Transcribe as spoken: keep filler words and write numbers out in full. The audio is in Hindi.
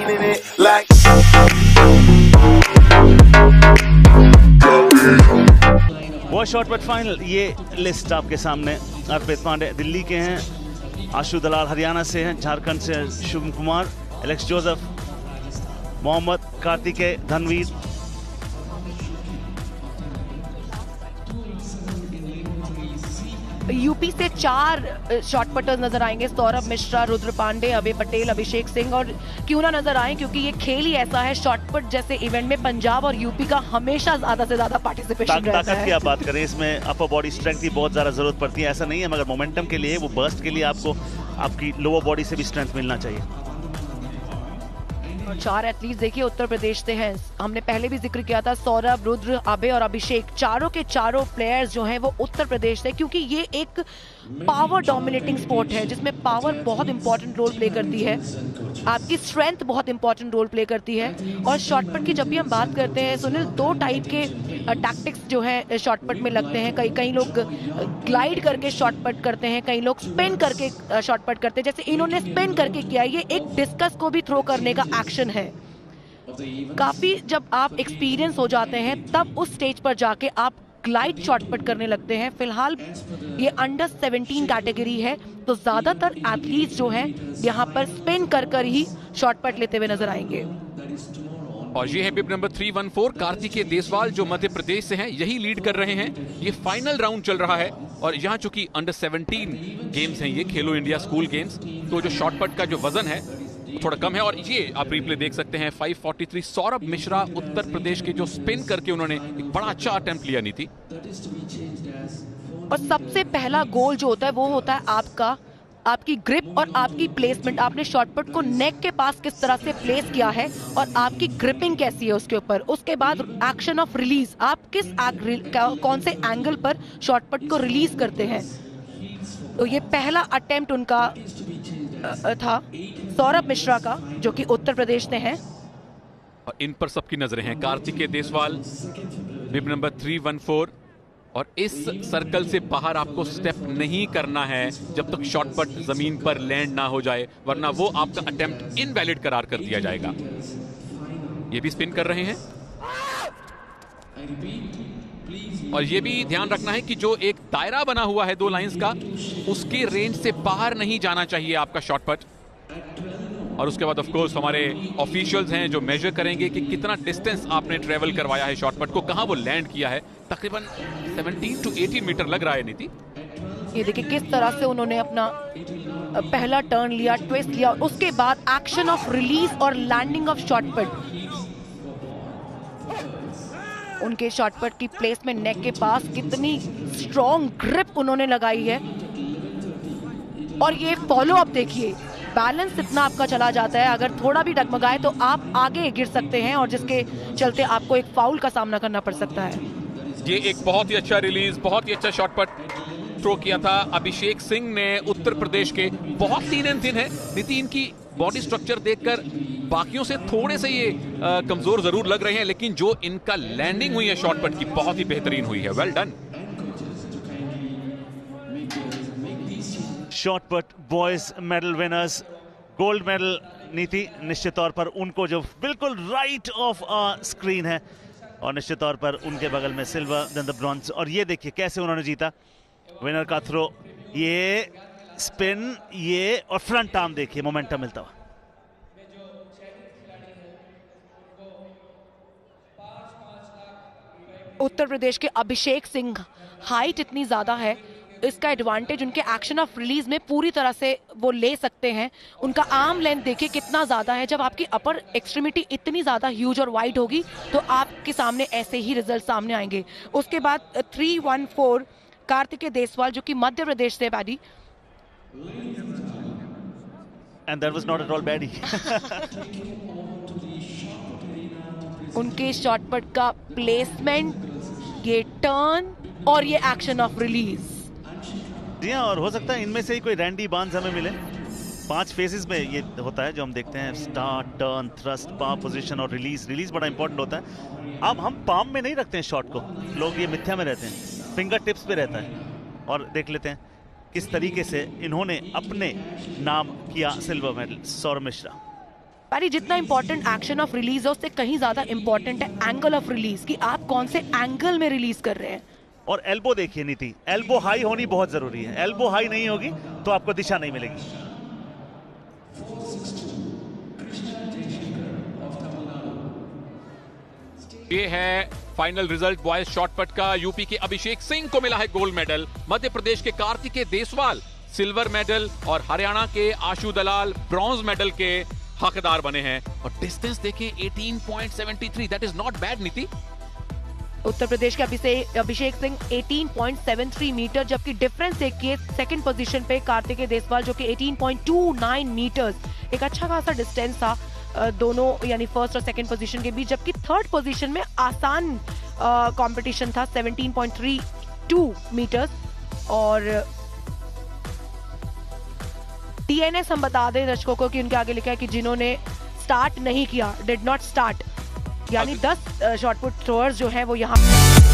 feeling it like. वो शॉट पट फाइनल, ये लिस्ट आपके सामने। अर्पित पांडे दिल्ली के हैं, आशु दलाल हरियाणा से हैं, झारखंड से Shubham Kumar, Alex Joseph, Mohammed, Kartikeya, Dhanveer. UP से चार शॉट पटर्स नजर आएंगे, सौरभ मिश्रा, रुद्र पांडे, अभय पटेल, अभिषेक सिंह। और क्यों ना नजर आए, क्योंकि ये खेल ही ऐसा है, शॉट पट जैसे इवेंट में पंजाब और यूपी का हमेशा ज्यादा से ज्यादा पार्टिसिपेशन रहता है। ताकत की आप बात करें, इसमें अपर बॉडी स्ट्रेंथ की बहुत ज्यादा जरूरत पड़ती है, ऐसा नहीं है, मगर मोमेंटम के लिए, वो बर्स्ट के लिए आपको आपकी लोअर बॉडी से भी स्ट्रेंथ मिलना चाहिए। चार एथलीट्स देखिए उत्तर प्रदेश से हैं, हमने पहले भी जिक्र किया था, सौरभ, रुद्र, अभय और अभिषेक, चारों के चारों प्लेयर्स जो हैं वो उत्तर प्रदेश से, क्योंकि ये एक पावर डोमिनेटिंग स्पोर्ट है जिसमें पावर बहुत इंपॉर्टेंट रोल प्ले करती है, आपकी स्ट्रेंथ बहुत इंपॉर्टेंट रोल प्ले करती है। और शॉटपट की जब भी हम बात करते हैं सुनील, दो टाइप के टैक्टिक्स जो है शॉटपट में लगते हैं। कई कई लोग ग्लाइड करके शॉटपट करते हैं, कई लोग स्पिन करके शॉटपट करते हैं, जैसे इन्होंने स्पिन करके किया। ये एक डिस्कस को भी थ्रो करने का एक्शन है। काफी जब आप एक्सपीरियंस हो जाते हैं तब उस स्टेज पर जाके आप ग्लाइड शॉटपट करने लगते हैं। फिलहाल ये अंडर सेवनटीन कैटेगरी है, तो ज्यादातर एथलीट्स जो हैं यहाँ पर स्पिन कर कर ही शॉटपट लेते हुए नजर आएंगे। और ये है bib number three one four, Kartikeya Deswal, जो मध्य प्रदेश से हैं, यही लीड कर रहे हैं। ये फाइनल राउंड चल रहा है और यहाँ चूंकि अंडर सेवनटीन गेम्स हैं, ये खेलो इंडिया स्कूल गेम्स, तो जो शॉटपट का जो वजन है थोड़ा कम है। और ये आप रिप्ले देख सकते हैं, five forty three, Saurabh Mishra Uttar Pradesh के, जो स्पिन करके उन्होंने एक बड़ा अच्छा अटेम्प्ट लिया नीति। और सबसे पहला गोल जो होता है वो होता है आपका आपकी ग्रिप और आपकी प्लेसमेंट। आपने शॉटपट को नेक के पास किस तरह से प्लेस किया है और आपकी ग्रिपिंग कैसी है उसके ऊपर। उसके बाद एक्शन ऑफ रिलीज, आप किस कौन से एंगल पर शॉटपट को रिलीज करते हैं। तो ये पहला अटेम्प्ट उनका था सौरभ मिश्रा का, जो कि उत्तर प्रदेश से हैं। और इन पर सबकी नजरें हैं। Kartikeya Deswal, bib number three one four, और इस सर्कल से बाहर आपको स्टेप नहीं करना है जब तक शॉटपट जमीन पर लैंड ना हो जाए, वरना वो आपका अटेम्प्ट इनवैलिड करार कर दिया जाएगा। ये भी स्पिन कर रहे हैं। और ये भी ध्यान रखना है कि जो एक दायरा बना हुआ है दो लाइंस का, उसके रेंज से बाहर नहीं जाना चाहिए आपका शॉटपट। और उसके बाद ऑफ कोर्स हमारे ऑफिशियल्स हैं जो मेजर करेंगे कि कितना डिस्टेंस आपने ट्रेवल करवाया है शॉटपट को, कहां वो लैंड किया है। तकरीबन सेवनटीन टू एटीन मीटर लग रहा है नीति। ये देखिए किस तरह से उन्होंने अपना पहला टर्न लिया, ट्विस्ट लिया, उसके बाद एक्शन ऑफ रिलीज और लैंडिंग ऑफ शॉटपट। उनके शॉटपट की प्लेसमेंट नेक के पास कितनी स्ट्रॉन्ग ग्रिप उन्होंने लगाई है। और ये फॉलो अप देखिए, बैलेंस इतना आपका चला जाता है, अगर थोड़ा भी डगमगाए तो आप आगे गिर सकते हैं और जिसके चलते आपको एक फाउल का सामना करना पड़ सकता है। ये एक बहुत ही अच्छा रिलीज, बहुत ही अच्छा शॉटपट थ्रो किया था अभिषेक सिंह ने उत्तर प्रदेश के। बहुत तीन एंड तीन है नीति, इनकी बॉडी स्ट्रक्चर देखकर बाकियों से थोड़े से ये आ, कमजोर जरूर लग रहे हैं, लेकिन जो इनका लैंडिंग हुई है शॉटपट की, बहुत ही बेहतरीन हुई है। Well done. Shotput boys medal winners, gold medal नीति निश्चित तौर पर उनको जो बिल्कुल राइट ऑफ स्क्रीन है, और निश्चित तौर पर उनके बगल में सिल्वर देन द ब्रॉन्ज। और ये देखिए कैसे उन्होंने जीता, विनर का थ्रो, ये स्पिन, ये और फ्रंट आर्म देखिए मोमेंटम मिलता हुआ। उत्तर प्रदेश के अभिषेक सिंह, हाइट इतनी ज्यादा है, इसका एडवांटेज उनके एक्शन ऑफ रिलीज में पूरी तरह से वो ले सकते हैं। उनका आर्म लेंथ देखिए कितना ज्यादा है। जब आपकी अपर एक्सट्रीमिटी इतनी ज्यादा ह्यूज और वाइड होगी तो आपके सामने ऐसे ही रिजल्ट सामने आएंगे। उसके बाद three one four Kartikeya Deswal, जो कि मध्य प्रदेश से baddie, and that was not at all baddie. उनके शॉटपट का प्लेसमेंट, ये टर्न और ये एक्शन ऑफ रिलीज। जी हाँ, और हो सकता है इनमें से ही कोई रैंडी बांस हमें मिले। पांच फेजेस में ये होता है जो हम देखते हैं, start, turn, thrust, palm position और रिलीज। रिलीज बड़ा इंपॉर्टेंट होता है। अब हम पाम में नहीं रखते हैं शॉट को, लोग ये मिथ्या में रहते हैं, फिंगर टिप्स पे रहता है। और देख लेते हैं किस तरीके से इन्होंने अपने नाम किया सिल्वर मेडल, सौरभ मिश्रा। पारी जितना इंपॉर्टेंट एक्शन ऑफ रिलीज है उससे कहीं ज्यादा इंपॉर्टेंट है एंगल ऑफ रिलीज, कि आप कौन से एंगल में रिलीज कर रहे हैं। और एल्बो देखिए नीति, एल्बो हाई होनी बहुत जरूरी है। एल्बो हाई नहीं होगी तो आपको दिशा नहीं मिलेगी। ये है फाइनल रिजल्ट बॉयज शॉटपट का। यूपी के अभिषेक सिंह को मिला है गोल्ड मेडल, मध्य प्रदेश के कार्तिकेय देसवाल सिल्वर मेडल और हरियाणा के आशु दलाल ब्रॉन्ज मेडल के हकदार बने हैं। और डिस्टेंस देखें अठारह पॉइंट सात तीन, दैट इज नॉट बैड नीति। उत्तर प्रदेश के अभिषेक अभिषेक सिंह अठारह पॉइंट सात तीन मीटर, जबकि डिफरेंस देखिए सेकंड पोजीशन पे कार्तिकेय देसवाल जो कि अठारह पॉइंट दो नौ मीटर्स, एक अच्छा खासा डिस्टेंस था दोनों यानी फर्स्ट और सेकंड पोजीशन के बीच। जबकि थर्ड पोजीशन में आसान कंपटीशन था सत्रह पॉइंट तीन दो मीटर्स। और टीएनएस हम बता दें दर्शकों को कि उनके आगे लिखा है कि जिन्होंने स्टार्ट नहीं किया, डिड नॉट स्टार्ट, यानी दस शॉटपुट थ्रोअर्स जो हैं वो यहाँ